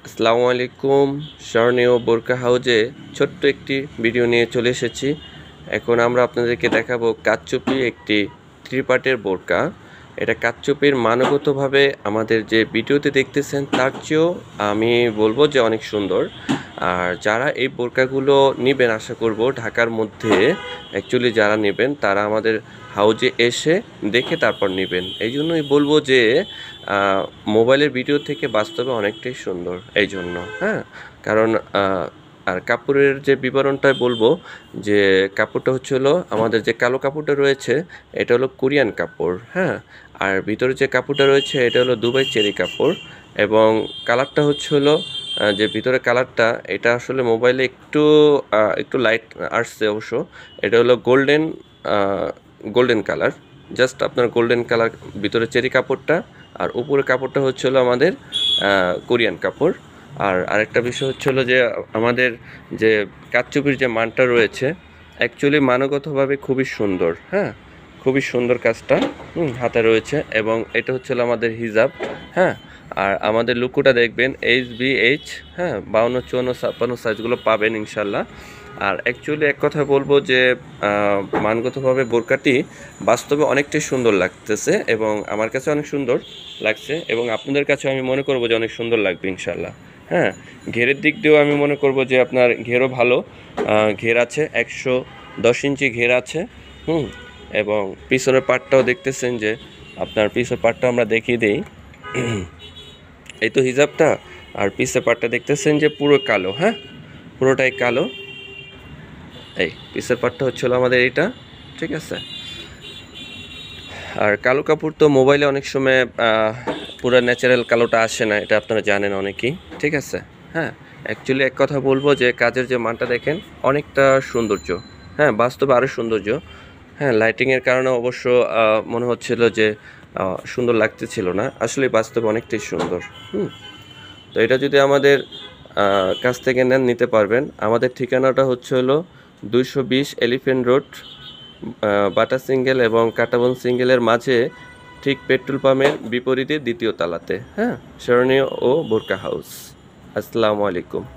আসসালামু আলাইকুম। স্বর্ণীয় বোরকা হাউজে ছোট্ট একটি ভিডিও নিয়ে চলে এসেছি। এখন আমরা আপনাদেরকে দেখাবো কারচুপি একটি ত্রিপাটের বোরকা। এটা কারচুপির মানগতভাবে আমাদের যে ভিডিওতে দেখতেছেন তার চেয়েও আমি বলবো যে অনেক সুন্দর। আর যারা এই বোরকাগুলো নেবেন, আশা করব ঢাকার মধ্যে অ্যাকচুয়ালি যারা নেবেন তারা আমাদের হাউজে এসে দেখে তারপর নেবেন। এই জন্যই বলবো যে মোবাইলের ভিডিও থেকে বাস্তবে অনেকটাই সুন্দর এই জন্য, হ্যাঁ। কারণ আর কাপড়ের যে বিবরণটা বলবো, যে কাপড়টা হচ্ছে হলো আমাদের যে কালো কাপড়টা রয়েছে এটা হলো কোরিয়ান কাপড়, হ্যাঁ। আর ভিতরে যে কাপড়টা রয়েছে এটা হলো দুবাই চেরি কাপড়। এবং কালারটা হচ্ছে হলো যে ভিতরে কালারটা, এটা আসলে মোবাইলে একটু একটু লাইট আসছে অবশ্য। এটা হলো গোল্ডেন কালার, জাস্ট আপনার গোল্ডেন কালার ভিতরে চেরি কাপড়টা, আর উপরের কাপড়টা হচ্ছে হলো আমাদের কোরিয়ান কাপড়। আর আরেকটা বিষয় হচ্ছে হলো যে আমাদের যে কারচুপির যে মানটা রয়েছে অ্যাকচুয়ালি মানগতভাবে খুবই সুন্দর, হ্যাঁ। খুবই সুন্দর কাজটা হাতে রয়েছে। এবং এটা হচ্ছে হলো আমাদের হিজাব, হ্যাঁ। আর আমাদের লুকোটা দেখবেন HBH, হ্যাঁ, 52, 54, 56 সাইজগুলো পাবেন ইনশাল্লাহ। আর অ্যাকচুয়ালি এক কথা বলবো যে মানগতভাবে বোরকাটি বাস্তবে অনেকটাই সুন্দর লাগতেছে এবং আমার কাছে অনেক সুন্দর লাগছে, এবং আপনাদের কাছে আমি মনে করবো যে অনেক সুন্দর লাগবে ইনশাল্লাহ, হ্যাঁ। ঘেরের দিক দিয়েও আমি মনে করবো যে আপনার ঘেরও ভালো, ঘের আছে 110 ইঞ্চি ঘের আছে, এবং পিছনের পাটটাও দেখতেছেন যে আপনার পিছনের পাটটা আমরা দেখিয়ে দিই। এই তো হিজাবটা, আর পিছের পাটটা দেখতেছেন যে পুরো কালো, হ্যাঁ, পুরোটাই কালো। এই পিসের পাটটা হচ্ছিল আমাদের এইটা, ঠিক আছে। আর কালো কাপড় তো মোবাইলে অনেক সময় পুরো ন্যাচারাল কালোটা আসে না, এটা আপনারা জানেন অনেকেই, ঠিক আছে। হ্যাঁ, অ্যাকচুয়ালি এক কথা বলবো যে কাজের যে মানটা দেখেন অনেকটা সৌন্দর্য, হ্যাঁ, বাস্তবে আরও সৌন্দর্য, হ্যাঁ। লাইটিংয়ের কারণে অবশ্য মনে হচ্ছিল যে সুন্দর লাগতেছিল না, আসলে বাস্তবে অনেকটাই সুন্দর। তো এটা যদি আমাদের কাছ থেকে নেন নিতে পারবেন। আমাদের ঠিকানাটা হচ্ছে হলো 220 এলিফেন্ট রোড, বাটা সিঙ্গেল এবং কাটাবন সিঙ্গেলের মাঝে, ঠিক পেট্রোল পাম্পের বিপরীতে দ্বিতীয় তালাতে, হ্যাঁ, স্মরণীয় ও বোরকা হাউস। আসসালামু আলাইকুম।